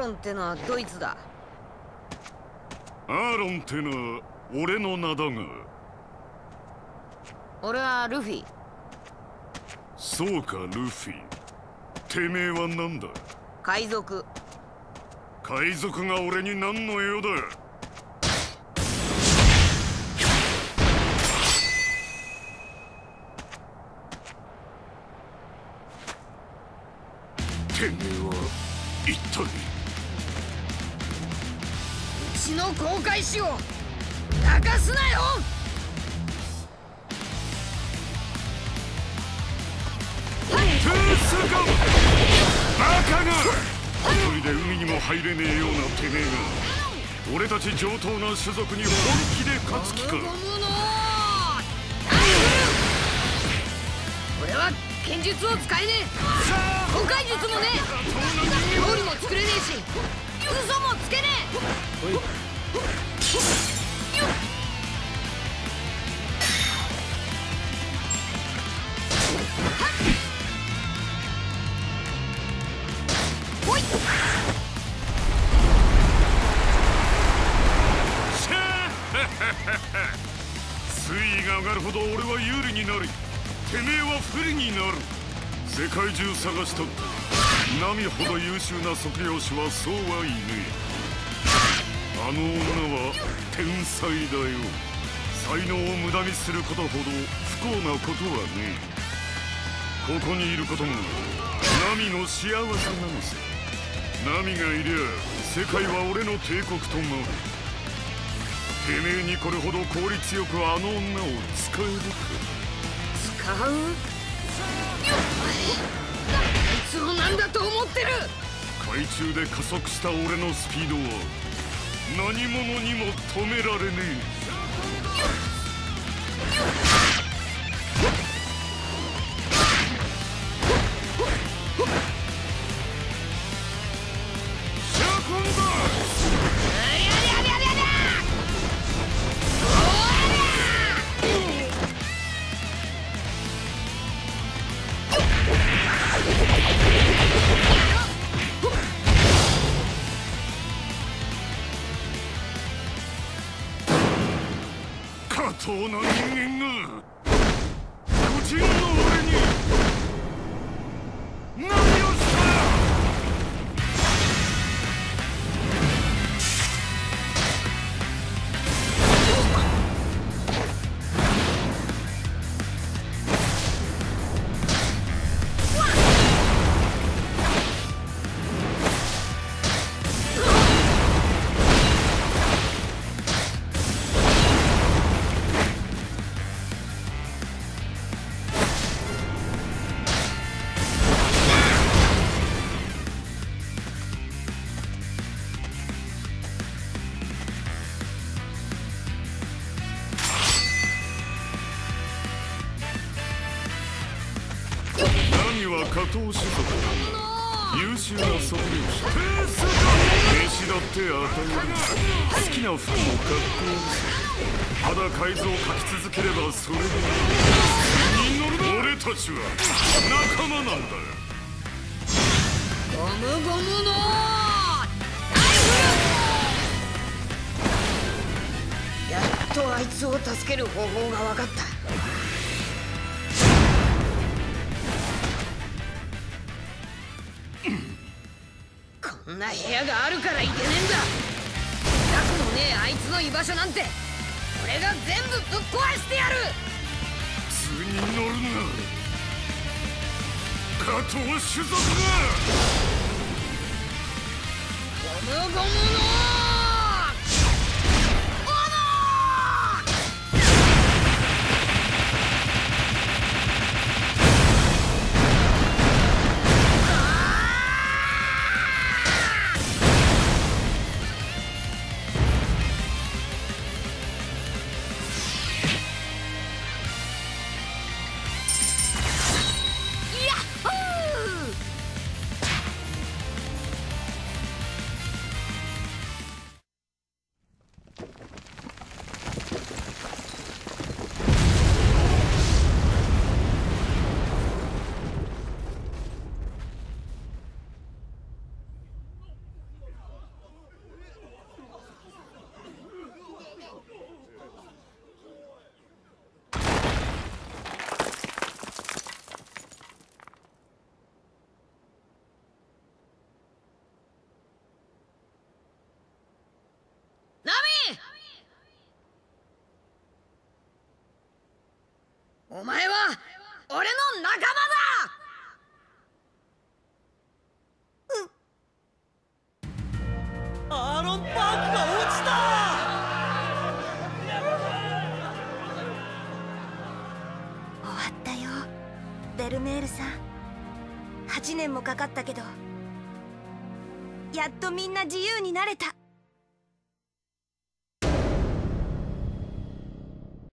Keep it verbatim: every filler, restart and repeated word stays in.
ロンってのはドイツだ。 アーロンってのは俺の名だが。 俺はルフィ。 そうか、ルフィ。てめえは何だ？ 海賊。 海賊が俺に何の用だ？てめえは一体。 うちの航海士を泣かすなよ。 トゥースガンバカが一人で海にも入れねえようなてめえが俺たち上等な種族に本気で勝つ気か。 俺は剣術を使えねえ。航海術もねえ。料理も作れねえし嘘もつけねえ。ほい。 水位が上がるほど俺は有利になり、てめえは不利になる。世界中探したってナミほど優秀な測量士はそうはいねえ。あの女は天才だよ。才能を無駄にすることほど不幸なことはねえ。ここにいることもナミの幸せなのさ。ナミがいりゃ世界は俺の帝国となる。てめえにこれほど効率よくあの女を使えるか。 使う？あいつを何だと思ってる。 海中で加速した俺のスピードは何者にも止められねえ。シャコンだ。下等な人間が巨人の俺に何をした！下等種族だ。優秀な測量士。飯だって与える。好きな服も格好ただ改造を書き続ければそれで俺たちは仲間なんだよ。 ゴムゴムのやっとあいつを助ける方法が分かった。こんな部屋があるからいけねえんだ。痛くもねえあいつの居場所なんて俺が全部ぶっ壊してやる。 図に乗るな下等種族が。 ゴムゴムのお前は俺の仲間だ。 アーロン・パークが落ちた。 終わったよ、ベルメールさん。はちねんもかかったけど、やっとみんな自由になれた。